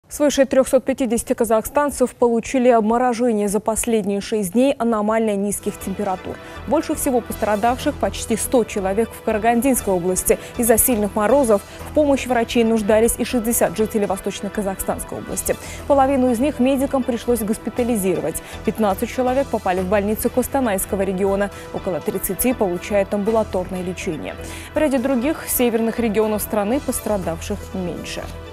Свыше 350 казахстанцев получили обморожение за последние 6 дней аномально низких температур. Больше всего пострадавших, почти 100 человек, в Карагандинской области. Из-за сильных морозов в помощь врачей нуждались и 60 жителей Восточно-Казахстанской области. Половину из них медикам пришлось госпитализировать. 15 человек попали в больницы Костанайского региона. Около 30 получают амбулаторное лечение. В ряде других северных регионов страны пострадавших меньше.